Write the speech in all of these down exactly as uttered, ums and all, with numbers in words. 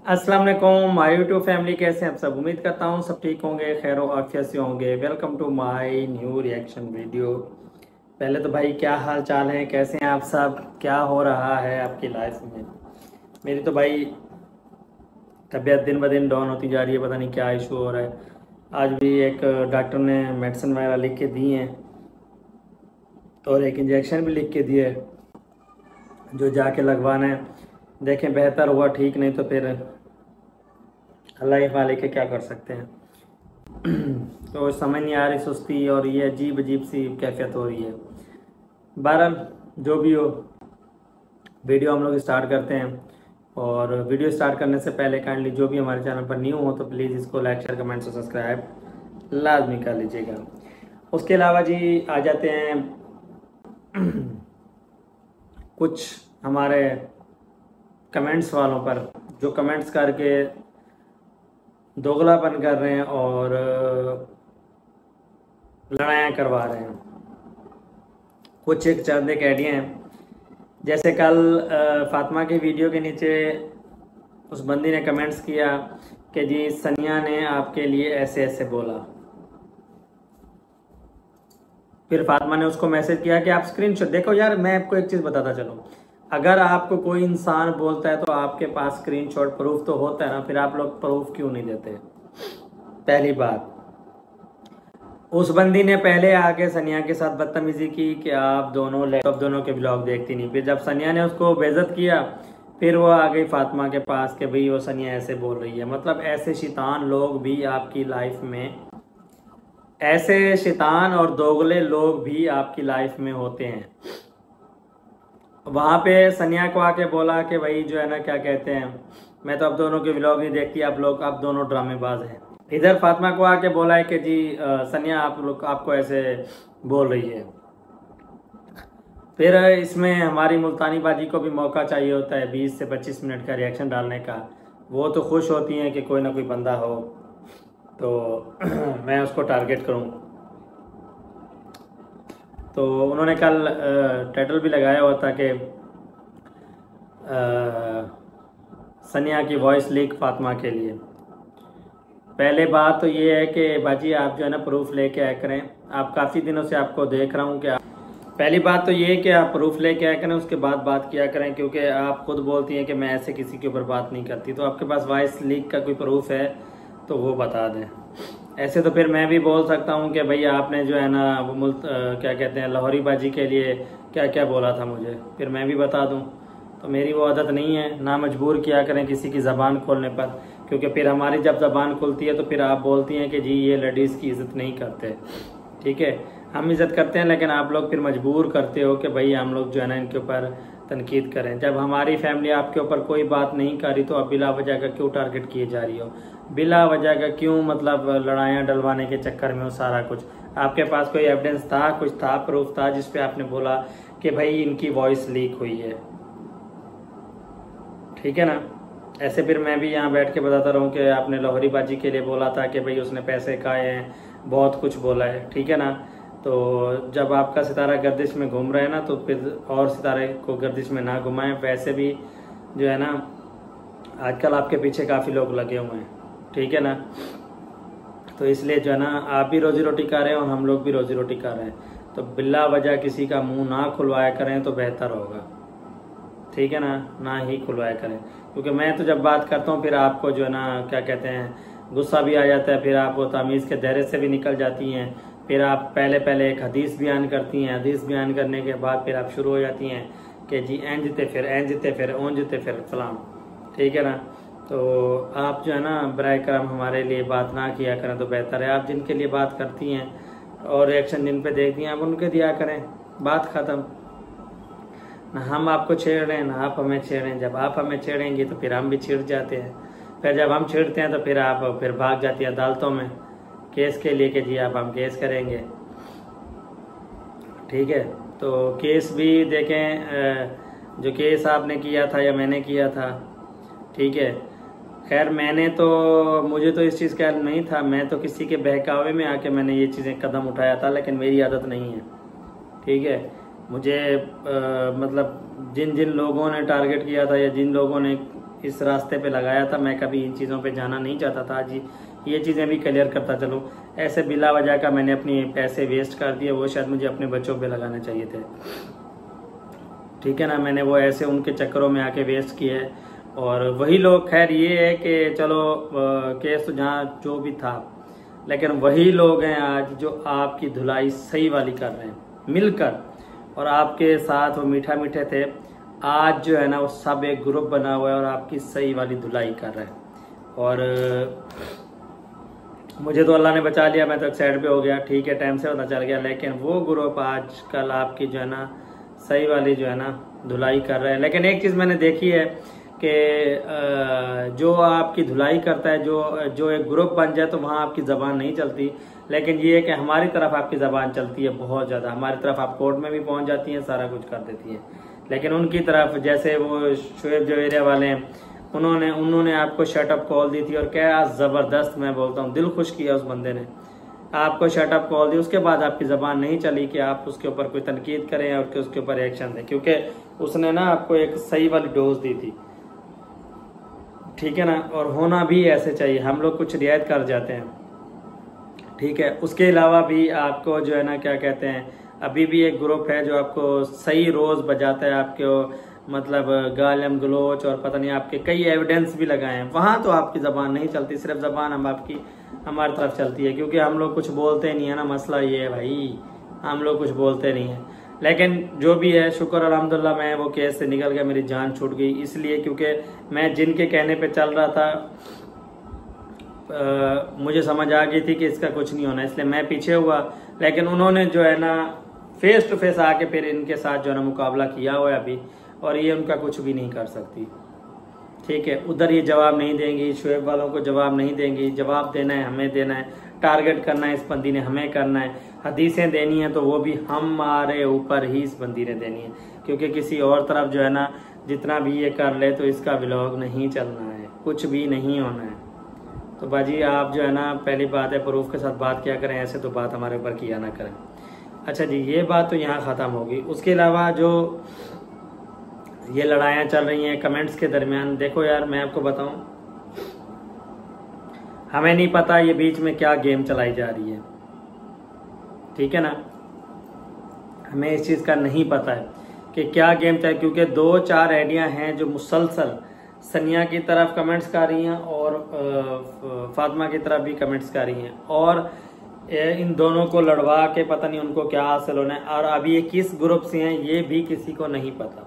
अस्सलाम वालेकुम my YouTube family, कैसे हैं आप सब। उम्मीद करता हूँ सब ठीक होंगे, खैर आफियत से होंगे। Welcome to my new reaction video. पहले तो भाई क्या हाल चाल है, कैसे हैं आप सब, क्या हो रहा है आपकी लाइफ में। मेरी तो भाई तबीयत दिन ब दिन डाउन होती जा रही है, पता नहीं क्या इशू हो रहा है। आज भी एक डॉक्टर ने मेडिसिन वगैरह लिख के दी हैं और एक इंजेक्शन भी लिख के दिया है जो जाके लगवाना है। देखें बेहतर हुआ ठीक, नहीं तो फिर अल्लाह ही मालिक है, क्या कर सकते हैं। तो समझ नहीं आ रही, सुस्ती और ये अजीब अजीब सी कैफियत हो रही है। बहरहाल जो भी हो, वीडियो हम लोग स्टार्ट करते हैं। और वीडियो स्टार्ट करने से पहले काइंडली जो भी हमारे चैनल पर न्यू हो तो प्लीज़ इसको लाइक शेयर कमेंट और सब्सक्राइब लाजमी कर लीजिएगा। उसके अलावा जी आ जाते हैं कुछ हमारे कमेंट्स वालों पर, जो कमेंट्स करके दोगलापन कर रहे हैं और लड़ाइयाँ करवा रहे हैं। कुछ एक चंद एक आइडिया हैं, जैसे कल फातिमा की वीडियो के नीचे उस बंदी ने कमेंट्स किया कि जी सनिया ने आपके लिए ऐसे ऐसे बोला। फिर फातिमा ने उसको मैसेज किया कि आप स्क्रीनशॉट देखो। यार मैं आपको एक चीज़ बताता चलूँ, अगर आपको कोई इंसान बोलता है तो आपके पास स्क्रीनशॉट प्रूफ तो होता है ना, फिर आप लोग प्रूफ क्यों नहीं देते। पहली बात, उस बंदी ने पहले आके सनिया के साथ बदतमीजी की कि आप दोनों लैपटॉप दोनों के ब्लॉग देखती नहीं। फिर जब सनिया ने उसको बेइज्जत किया, फिर वो आ गई फातिमा के पास कि भाई वो सनिया ऐसे बोल रही है। मतलब ऐसे शैतान लोग भी आपकी लाइफ में, ऐसे शैतान और दोगले लोग भी आपकी लाइफ में होते हैं। वहाँ पे सनिया को आके बोला कि भाई जो है ना क्या कहते हैं, मैं तो अब दोनों के व्लॉग नहीं देखती, आप लोग आप दोनों ड्रामेबाज हैं। इधर फातिमा को आके बोला है कि जी आ, सनिया आप लोग आपको ऐसे बोल रही है। फिर इसमें हमारी मुल्तानी बाजी को भी मौका चाहिए होता है बीस से पच्चीस मिनट का रिएक्शन डालने का। वो तो खुश होती हैं कि कोई ना कोई बंदा हो तो मैं उसको टारगेट करूं। तो उन्होंने कल टाइटल भी लगाया हुआ था कि सनिया की वॉइस लीक फातिमा के लिए। पहले बात तो ये है कि बाजी आप जो है ना प्रूफ लेके आया करें। आप काफ़ी दिनों से आपको देख रहा हूँ कि आप, पहली बात तो ये है कि आप प्रूफ लेके आया करें, उसके बाद बात किया करें, क्योंकि आप खुद बोलती हैं कि मैं ऐसे किसी के ऊपर बात नहीं करती। तो आपके पास वॉइस लीक का कोई प्रूफ है तो वो बता दें। ऐसे तो फिर मैं भी बोल सकता हूँ कि भाई आपने जो है ना वो मुल्क क्या कहते हैं लाहौरी बाजी के लिए क्या क्या बोला था मुझे, फिर मैं भी बता दूँ। तो मेरी वो आदत नहीं है, ना मजबूर किया करें किसी की ज़बान खोलने पर, क्योंकि फिर हमारी जब ज़बान खुलती है तो फिर आप बोलती हैं कि जी ये लेडीज़ की इज़्ज़त नहीं करते। ठीक है, हम इज़्ज़त करते हैं, लेकिन आप लोग फिर मजबूर करते हो कि भाई हम लोग जो है ना इनके ऊपर तनकीद करें। जब हमारी फैमिली आपके ऊपर कोई बात नहीं कर रही तो आप बिला वजह का क्यों टारगेट किए जा रही हो, बिला वजह का क्यों मतलब लड़ाइयाँ डलवाने के चक्कर में हो सारा कुछ। आपके पास कोई एविडेंस था, कुछ था, प्रूफ था जिसपे आपने बोला कि भाई इनकी वॉइस लीक हुई है। ठीक है ना। ऐसे फिर मैं भी यहाँ बैठ के बताता रहूँ कि आपने लाहौरी बाजी के लिए बोला था कि भाई उसने पैसे खाए हैं, बहुत कुछ बोला है। ठीक है ना। तो जब आपका सितारा गर्दिश में घूम रहा है ना तो फिर और सितारे को गर्दिश में ना घुमाएं। वैसे भी जो है ना आजकल आपके पीछे काफ़ी लोग लगे हुए हैं। ठीक है ना। तो इसलिए जो है ना आप भी रोजी रोटी कर रहे हैं और हम लोग भी रोजी रोटी कर रहे हैं, तो बिल्ला वजह किसी का मुंह ना खुलवाया करें तो बेहतर होगा। ठीक है ना, ना ही खुलवाया करें, क्योंकि मैं तो जब बात करता हूँ फिर आपको जो है ना क्या कहते हैं गुस्सा भी आ जाता है, फिर आप वो तमीज़ के दायरे से भी निकल जाती हैं। फिर आप पहले पहले एक हदीस बयान करती हैं, हदीस बयान करने के बाद फिर आप शुरू हो जाती हैं कि जी एंजते फिर एंजते फिर ओंजते फिर फलाम। ठीक है ना। तो आप जो है ना बराए करम हमारे लिए बात ना किया करें तो बेहतर है। आप जिनके लिए बात करती हैं और रिएक्शन जिन पे देखती हैं आप उनके दिया करें, बात ख़त्म। ना हम आपको छेड़ रहे हैं ना आप हमें छेड़ रहे हैं। जब आप हमें छेड़ेंगी तो फिर हम भी छिड़ जाते हैं, फिर जब हम छिड़ते हैं तो फिर आप फिर भाग जाती है अदालतों में केस के लिए कि जी आप हम केस करेंगे। ठीक है। तो केस भी देखें, जो केस आपने किया था या मैंने किया था, ठीक है, खैर मैंने तो मुझे तो इस चीज़ का नहीं था, मैं तो किसी के बहकावे में आके मैंने ये चीज़ें कदम उठाया था, लेकिन मेरी आदत नहीं है। ठीक है। मुझे आ, मतलब जिन जिन लोगों ने टारगेट किया था या जिन लोगों ने इस रास्ते पे लगाया था। मैं कभी इन चीज़ों पे जाना नहीं चाहता था। आज ये चीज़ें भी क्लियर करता चलूँ, ऐसे बिला वजह का मैंने अपने पैसे वेस्ट कर दिए, वो शायद मुझे अपने बच्चों पे लगाने चाहिए थे। ठीक है ना, मैंने वो ऐसे उनके चक्करों में आके वेस्ट किए है। और वही लोग, खैर ये है कि चलो केस तो जहाँ जो भी था, लेकिन वही लोग हैं आज जो आपकी धुलाई सही वाली कर रहे हैं मिलकर, और आपके साथ वो मीठा मीठे थे। आज जो है ना वो सब एक ग्रुप बना हुआ है और आपकी सही वाली धुलाई कर रहे हैं। और मुझे तो अल्लाह ने बचा लिया, मैं तो एक साइड पे हो गया, ठीक है, टाइम से पता चल गया। लेकिन वो ग्रुप आज कल आपकी जो है ना सही वाली जो है ना धुलाई कर रहे हैं। लेकिन एक चीज़ मैंने देखी है कि जो आपकी धुलाई करता है, जो जो एक ग्रुप बन जाए तो वहाँ आपकी ज़बान नहीं चलती। लेकिन ये है कि हमारी तरफ आपकी ज़बान चलती है बहुत ज़्यादा। हमारी तरफ आप कोर्ट में भी पहुँच जाती हैं, सारा कुछ कर देती हैं। लेकिन उनकी तरफ, जैसे वो शुएब जो एरिया वाले हैं, उन्होंने उन्होंने आपको शटअप कॉल दी थी, और क्या ज़बरदस्त, मैं बोलता हूँ दिल खुश किया उस बंदे ने, आपको शटअप कॉल दी। उसके बाद आपकी ज़बान नहीं चली कि आप उसके ऊपर कोई तनकीद करें और उसके ऊपर एक्शन दें, क्योंकि उसने ना आपको एक सही वाली डोज दी थी। ठीक है ना, और होना भी ऐसे चाहिए। हम लोग कुछ रियायत कर जाते हैं, ठीक है। उसके अलावा भी आपको जो है ना क्या कहते हैं, अभी भी एक ग्रुप है जो आपको सही रोज़ बजाता है, आपको मतलब गालम गलोच और पता नहीं आपके कई एविडेंस भी लगाए हैं। वहाँ तो आपकी ज़बान नहीं चलती, सिर्फ ज़बान हम आपकी हमारी तरफ चलती है, क्योंकि हम लोग कुछ बोलते नहीं है ना। मसला ये है भाई, हम लोग कुछ बोलते नहीं है। लेकिन जो भी है, शुक्र अल्हम्दुलिल्लाह, मैं वो केस से निकल गया, मेरी जान छूट गई। इसलिए क्योंकि मैं जिनके कहने पे चल रहा था, आ, मुझे समझ आ गई थी कि इसका कुछ नहीं होना, इसलिए मैं पीछे हुआ। लेकिन उन्होंने जो है ना फेस टू फेस आके फिर इनके साथ जो है ना मुकाबला किया हुआ है अभी, और ये उनका कुछ भी नहीं कर सकती। ठीक है, उधर ये जवाब नहीं देंगी, शुएब वालों को जवाब नहीं देंगी। जवाब देना है हमें देना है, टारगेट करना है इस बंदी ने हमें करना है, हदीसें देनी है तो वो भी हमारे ऊपर ही इस बंदी ने देनी है। क्योंकि किसी और तरफ जो है ना जितना भी ये कर ले तो इसका व्लॉग नहीं चलना है, कुछ भी नहीं होना है। तो बाजी आप जो है ना, पहली बात है प्रूफ के साथ बात किया करें, ऐसे तो बात हमारे ऊपर किया ना करें। अच्छा जी, ये बात तो यहाँ ख़त्म होगी। उसके अलावा जो ये लड़ाइयाँ चल रही हैं कमेंट्स के दरमियान, देखो यार मैं आपको बताऊं, हमें नहीं पता ये बीच में क्या गेम चलाई जा रही है। ठीक है ना, हमें इस चीज़ का नहीं पता है कि क्या गेम चल, क्योंकि दो चार आइडिया हैं जो मुसलसल सनिया की तरफ कमेंट्स कर रही हैं और फातिमा की तरफ भी कमेंट्स कर रही हैं, और इन दोनों को लड़वा के पता नहीं उनको क्या हासिल होना है। और अभी ये किस ग्रुप से हैं ये भी किसी को नहीं पता।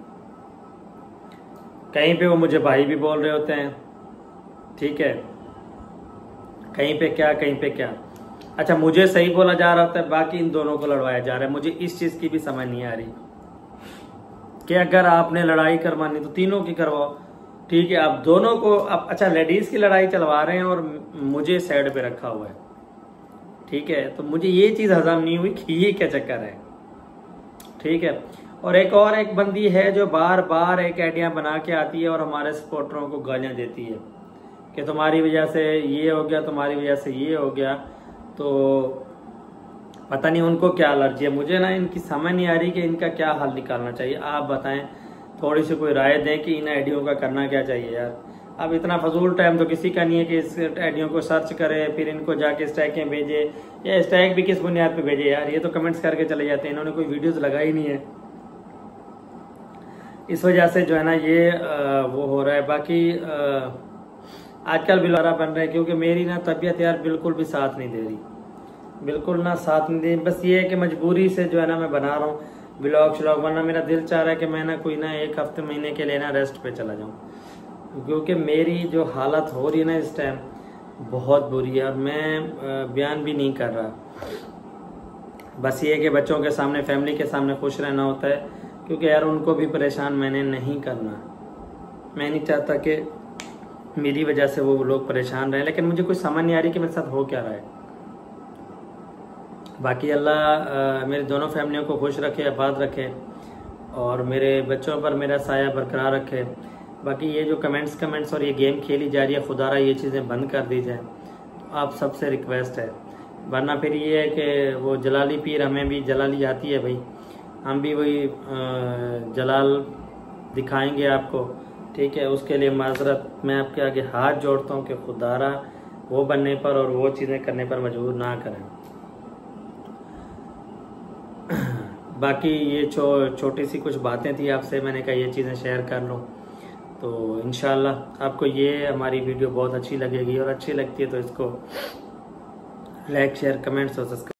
कहीं पे वो मुझे भाई भी बोल रहे होते हैं, ठीक है, कहीं पे क्या कहीं पे क्या। अच्छा, मुझे सही बोला जा रहा होता है, बाकी इन दोनों को लड़वाया जा रहा है। मुझे इस चीज़ की भी समझ नहीं आ रही कि अगर आपने लड़ाई करवानी तो तीनों की करवाओ, ठीक है। आप दोनों को अब, अच्छा लेडीज़ की लड़ाई चलवा रहे हैं और मुझे साइड पे रखा हुआ है, ठीक है। तो मुझे ये चीज़ हजम नहीं हुई कि ये क्या चक्कर है, ठीक है। और एक और एक बंदी है जो बार बार एक आइडिया बना के आती है और हमारे सपोर्टरों को गालियाँ देती है कि तुम्हारी वजह से ये हो गया, तुम्हारी वजह से ये हो गया। तो पता नहीं उनको क्या एलर्जी है। मुझे ना इनकी समझ नहीं आ रही कि इनका क्या हल निकालना चाहिए। आप बताएं, थोड़ी सी कोई राय दें कि इन आइडियों का करना क्या चाहिए यार। अब इतना फजूल टाइम तो किसी का नहीं है कि इस आइडियों को सर्च करे फिर इनको जाके स्टैकें भेजे, या स्टैक भी किस बुनियाद पे भेजे यार। ये तो कमेंट्स करके चले जाते हैं, इन्होंने कोई वीडियोस लगाई नहीं है, इस वजह से जो है ना ये आ, वो हो रहा है। बाकी आ, आजकल बिलारा बन रहे हैं, क्योंकि मेरी ना तबीयत यार बिल्कुल भी साथ नहीं दे रही, बिल्कुल ना साथ नहीं दे। बस ये है कि मजबूरी से जो है ना मैं बना रहा हूँ ब्लॉग श्लॉग, वरना मेरा दिल चाह रहा है कि मैं ना कोई ना एक हफ्ते महीने के लिए ना रेस्ट पे चला जाऊँ, क्योंकि मेरी जो हालत हो रही है ना इस टाइम बहुत बुरी है और मैं बयान भी नहीं कर रहा। बस ये है कि बच्चों के सामने, फैमिली के सामने खुश रहना होता है, क्योंकि यार उनको भी परेशान मैंने नहीं करना। मैं नहीं चाहता कि मेरी वजह से वो लोग परेशान रहे, लेकिन मुझे कुछ समझ नहीं आ रही कि मेरे साथ हो क्या रहा है। बाकी अल्लाह मेरी दोनों फैमिलियों को खुश रखे, आबाद रखे, और मेरे बच्चों पर मेरा साया बरकरार रखे। बाकी ये जो कमेंट्स कमेंट्स और ये गेम खेली जा रही है, खुदारा ये चीज़ें बंद कर दी जाए, आप सबसे रिक्वेस्ट है। वरना फिर ये है कि वो जलाली पीर, हमें भी जलाली आती है भाई, हम भी वही जलाल दिखाएंगे आपको, ठीक है। उसके लिए माजरत मैं आपके आगे हाथ जोड़ता हूँ कि खुदारा वो बनने पर और वो चीज़ें करने पर मजबूर ना करें। बाकी ये छो, छोटी सी कुछ बातें थी आपसे, मैंने कहा ये चीज़ें शेयर कर लूँ। तो इंशाल्लाह आपको ये हमारी वीडियो बहुत अच्छी लगेगी, और अच्छी लगती है तो इसको लाइक शेयर कमेंट्स और सब्सक्राइब